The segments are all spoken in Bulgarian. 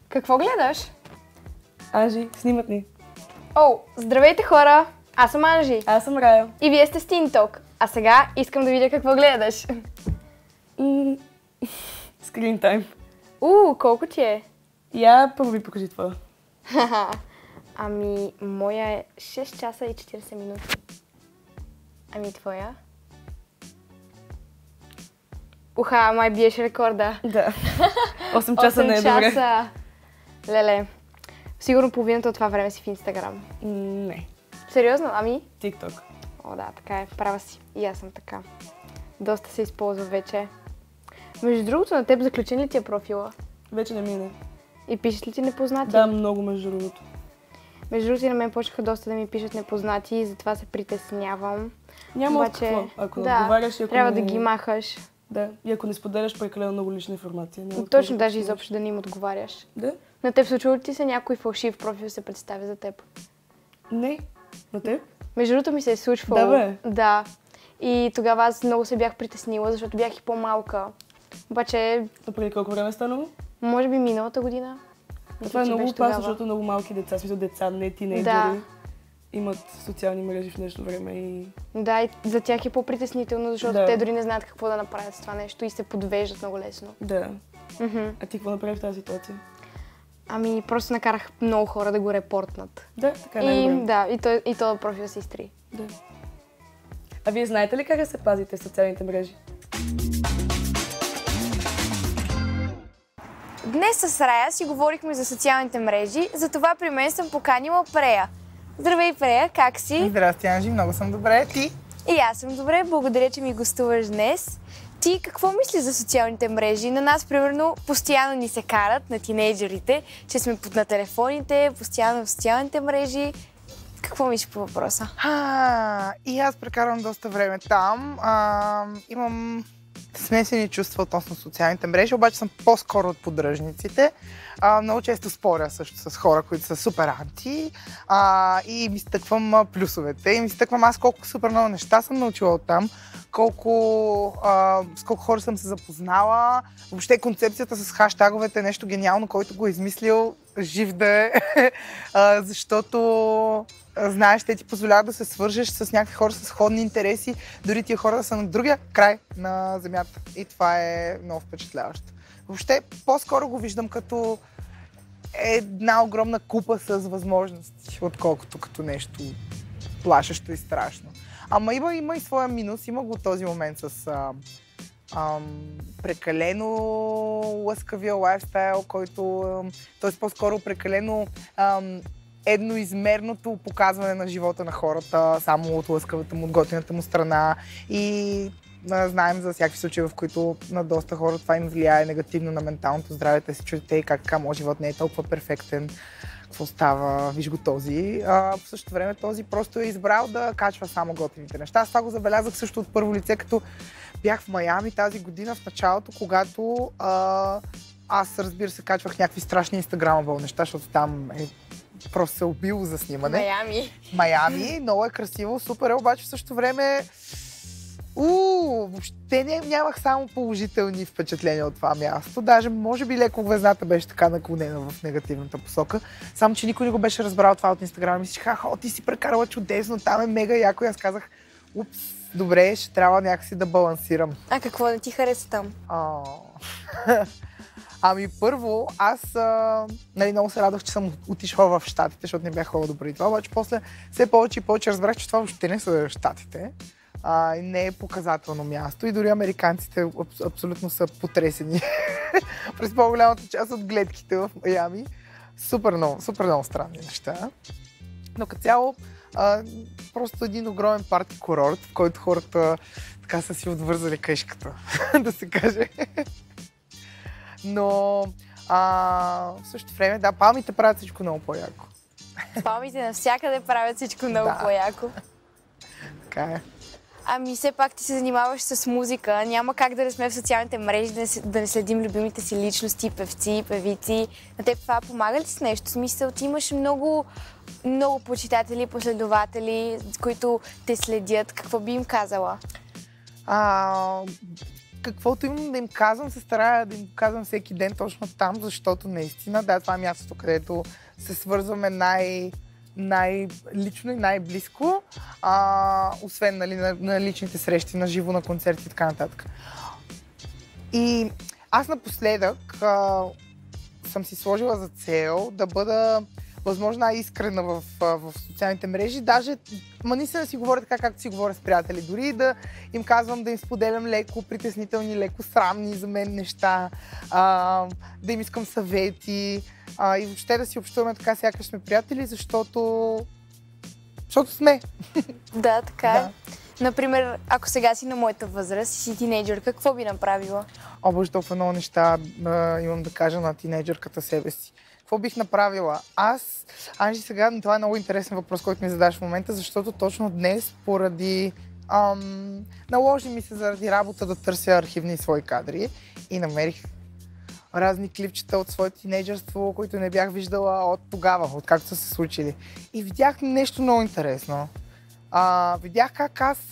Какво гледаш? Анжи, снимат ни. О, здравейте хора! Аз съм Анжи. Аз съм Рая. И вие сте с TeenTalk. А сега искам да видя какво гледаш. Скрин тайм. Колко ти е? Я първо ви покажи това. Ами, моя е 6 часа и 40 минути. Ами, твоя? Май биеш рекорда. Да. 8 часа не е добре. 8 часа. Леле. Сигурно половината от това време си в Инстаграм. Не. Сериозно? Ами? TikTok. О, да, така е. Права си. И аз съм така. Доста се използва вече. Между другото, на теб заключен ли ти е профила? Вече не мине. И пишат ли ти непознати? Да, много между другото. Между другото, и на мен почнаха доста да ми пишат непознати и затова се притеснявам. Няма обаче, какво. Ако да, отговаряш и ако трябва не... да ги махаш. Да, и ако не споделяш прекалено много лична информация. Точно, даже изобщо да не им отговаряш. Да? На теб случва ли ти се някой фалшив профил се представи за теб? Не. На теб? Между другото ми се е случвало. Да, бе. Да. И тогава аз много се бях притеснила, защото бях и по-малка. Обаче... Преди колко време е станало? Може би миналата година. Това е много опасно, защото много малки деца, смисъл деца, не тинейджери, да. Имат социални мрежи в днешно време и... Да, и за тях е по-притеснително, защото да. те дори не знаят какво да направят с това нещо и се подвеждат много лесно. Да. А ти какво направи в тази ситуация? Ами, просто накарах много хора да го репортнат. Да, така е най-добре. Да, и този профил се изтри. Да. А вие знаете ли как да се пазите в социалните мрежи? Днес с Рая си говорихме за социалните мрежи, затова при мен съм поканила Прея. Здравей, Прея, как си? Здрасти, Анжи, много съм добре. Ти? И аз съм добре, благодаря, че ми гостуваш днес. Ти какво мислиш за социалните мрежи? На нас, примерно, постоянно ни се карат, на тинейджерите, че сме на телефоните, постоянно в социалните мрежи. Какво мислиш по въпроса? И аз прекарвам доста време там. Имам смесени чувства относно социалните мрежи, обаче съм по-скоро от поддръжниците. Много често споря също с хора, които са супер анти и ми стъквам плюсовете. И ми стъквам аз колко супер много неща съм научила оттам, с колко хора съм се запознала. Въобще концепцията с хаштаговете е нещо гениално, който го е измислил, жив да е, защото знаеш, те ти позволяват да се свържеш с някакви хора с сходни интереси, дори тия хора да са на другия край на земята. И това е много впечатляващо. Въобще, по-скоро го виждам като една огромна купа с възможности, отколкото като нещо плашещо и страшно. Ама има и своя минус, има го този момент с прекалено лъскавия лайфстайл, който, т.е. по-скоро прекалено едноизмерното показване на живота на хората, само от лъскавата му, от готината му страна. И знаем за всякакви случаи, в които на доста хора това им влияе негативно на менталното здраве. Те си чудите как моят живот не е толкова перфектен. Какво става? Виж го този. В същото време този просто е избрал да качва само готините неща. Аз това го забелязах също от първо лице, като бях в Майами тази година в началото, когато аз, разбира се, качвах някакви страшни инстаграмови неща, защото там просто се убило за снимане. Майами, много е красиво, супер е, обаче в същото време въобще нямах само положителни впечатления от това място. Даже, може би, леко везната беше така наклонена в негативната посока. Само, че никой не го беше разбрал това от Инстаграм. И мислиш, ти си прекарала чудесно, там е мега яко. И аз казах, добре, ще трябва някакси да балансирам. А какво не ти хареса там? Ами първо, аз много се радвах, че съм отишла в Щатите, защото не бях ходила допреди това, обаче после все повече и повече разбрах, че това въобще не са Щатите. Не е показателно място и дори американците абсолютно са потресени през по-голямата част от гледките в Майами. Супер много странни неща. Но като цяло, просто един огромен парти курорт, в който хората така са си отвързали къшката, да се каже. Но в същото време, да, палмите правят всичко много по-яко. Палмите навсякъде правят всичко много по-яко. Така е. Ами все пак ти се занимаваш с музика. Няма как да не сме в социалните мрежи, да не следим любимите си личности, певци, певици. На теб това помага ли с нещо? В смисъл, ти имаш много почитатели, последователи, които те следят. Какво би им казала? каквото имам да им казвам, се старая да им казвам всеки ден точно там, защото наистина, да, това е мястото, където се свързваме най-лично и най-близко, освен нали, на личните срещи, на живо, на концерти и така нататък. И аз напоследък съм си сложила за цел да бъда възможно най-искрена в социалните мрежи. Даже наистина да си говоря така, както си говоря с приятели. Дори да им казвам, да им споделям леко притеснителни, леко срамни за мен неща, да им искам съвети и въобще да си общуваме така, сякаш сме приятели, защото сме. Да, така е. Да. Например, ако сега си на моята възраст и си тинейджърка, какво би направила? О, боже, толкова много неща имам да кажа на тинейджърката себе си. Какво бих направила? Анжи, сега това е много интересен въпрос, който ми задаш в момента, защото точно днес, поради наложи ми се заради работа да търся архивни свои кадри и намерих разни клипчета от своето тинейджърство, които не бях виждала от тогава, откакто са се случили. И видях нещо много интересно. Видях как аз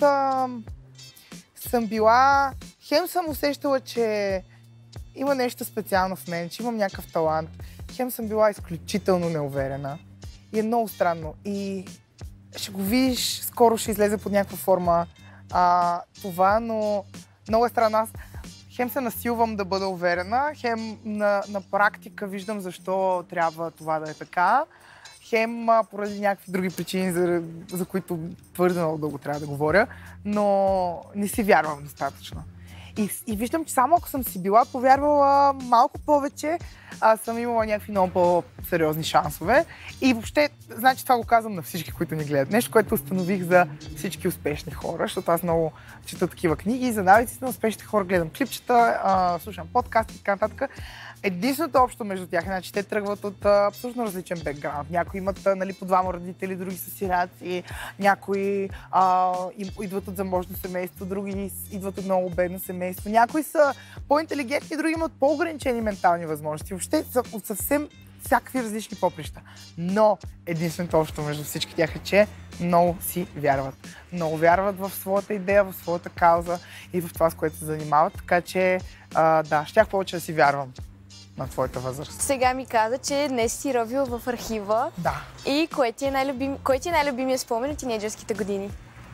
съм била... Хем съм усещала, че има нещо специално в мен, че имам някакъв талант. Хем съм била изключително неуверена. И е много странно. И ще го видиш, скоро ще излезе под някаква форма това, но много е странно. Аз хем се насилвам да бъда уверена, хем на практика виждам защо трябва това да е така. Хем поради някакви други причини, за които твърде много дълго трябва да говоря, но не си вярвам достатъчно. И виждам, че само ако съм си била повярвала малко повече, съм имала някакви много по-сериозни шансове. И въобще, значи това го казвам на всички, които ни гледат. Нещо, което установих за всички успешни хора, защото аз много чета такива книги, за навиците на успешните хора, гледам клипчета, слушам подкасти и така нататък. Единственото общо между тях е, че те тръгват от абсолютно различен бекграунд. Някои имат по двама родители, други са сираци, някои идват от заможно семейство, други идват от много бедно семейство. Някои са по-интелигентни, други имат по-ограничени ментални възможности. Въобще са от съвсем всякакви различни поприща. Но единственото общо между всички тях е, че много си вярват. Много вярват в своята идея, в своята кауза и в това, с което се занимават. Така че, да, щях повече да си вярвам на твоята възраст. Сега ми каза, че днес си ровил в архива. Да. И кой ти е най-любимият спомен от тинейджърските години?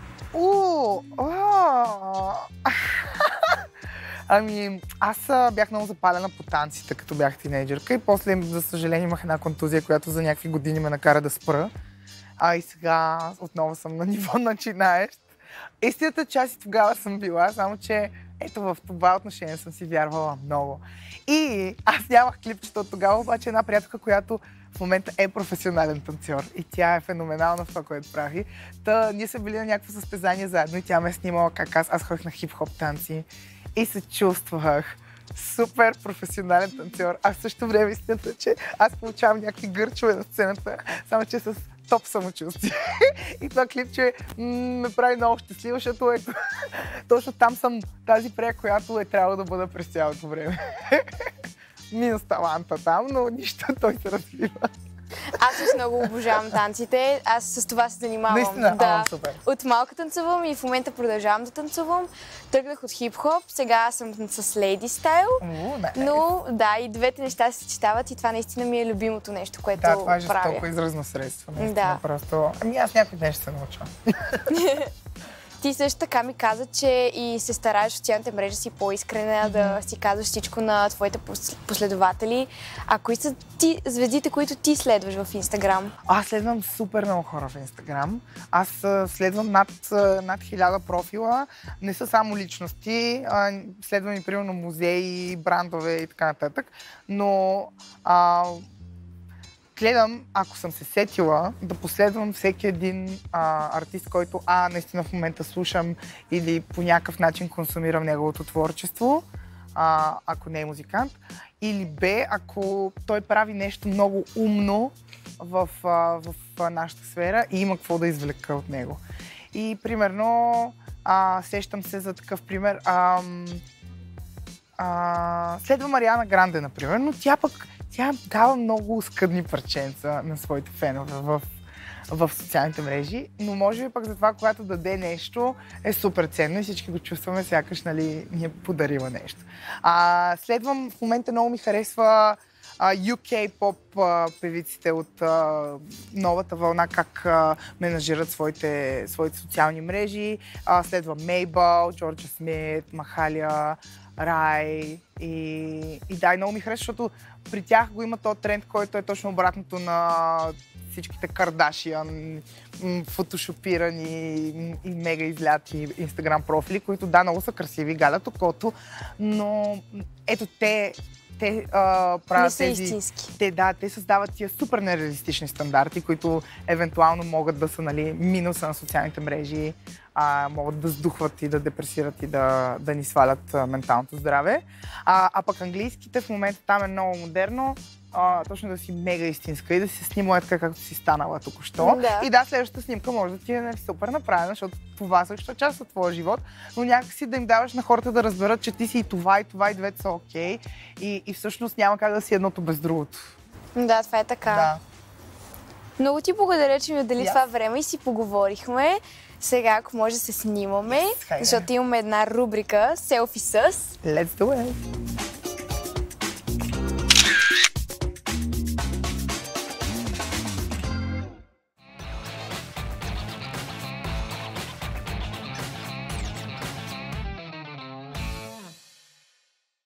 Ами, аз бях много запалена по танците, като бях тинейджърка и после, за съжаление, имах една контузия, която за някакви години ме накара да спра. И сега отново съм на ниво начинаещ. Истината, че аз и тогава съм била, само че ето в това отношение съм си вярвала много. И аз нямах клипчета от тогава, обаче една приятелка, която в момента е професионален танцор и тя е феноменална в това, което прави. Ние са били на някакво състезание заедно и тя ме е снимала как аз ходих на хип-хоп танци и се чувствах супер професионален танцор. А в същото време истината, че аз получавам някакви гърчове на сцената, само че с топ самочувствие. И това клипче ме прави много щастлива, защото точно там съм тази прея, която е трябвало да бъда през цялото време. Минус таланта там, но нищо, той се развива. Аз много обожавам танците. Аз с това се занимавам. Наистина? Да. Супер. От малка танцувам и в момента продължавам да танцувам. Тръгнах от хип-хоп, сега съм с лейди стайл. Но да, и двете неща се съчетават и това наистина ми е любимото нещо, което правя. Да, това е жестоко изразно средство. Да. Просто... аз някой ден ще се науча. Ти също така ми каза, че и се стараеш в социалните мрежи си по-искрена, да си казваш всичко на твоите последователи. А кои са звездите, които ти следваш в Инстаграм? Аз следвам супер много хора в Инстаграм. Аз следвам над 1000 профила. Не са само личности. Следвам и примерно музеи, брандове и така нататък. Но гледам, ако съм се сетила, да последвам всеки един артист, който наистина в момента слушам или по някакъв начин консумирам неговото творчество, ако не е музикант, или Б, ако той прави нещо много умно в нашата сфера и има какво да извлека от него. И примерно, сещам се за такъв пример, следвам Ариана Гранде, например, но тя дава много скъдни парченца на своите фенове в социалните мрежи, но може би пък за това, когато даде нещо, е супер ценно и всички го чувстваме, сякаш ни е подарила нещо. Следвам, в момента много ми харесва UK поп певиците от новата вълна, как менажират своите социални мрежи. Следва Мейбъл, Джорджа Смит, Махалия, Рай и да, и много ми харесва, защото при тях го има този тренд, който е точно обратното на всичките Кардашиан, фотошопирани и мега изляти инстаграм профили, които да, много са красиви, галят окото, но ето те правят не са истински. Те създават тия супер нереалистични стандарти, които евентуално могат да са минуса на социалните мрежи, могат да сдухват и да депресират и да ни свалят менталното здраве. Пък английските в момента там е много модерно, точно да си мега истинска и да си снимала така, както си станала току-що. Да. И да, следващата снимка може да ти е супер направена, защото това също е част от твоя живот, но някакси да им даваш на хората да разберат, че ти си и това, и двете са окей. И всъщност няма как да си едното без другото. Да, това е така. Да. Много ти благодаря, че ми отдели това време и си поговорихме. Сега, ако може да се снимаме, защото имаме една рубрика Селфи с... Let's do it!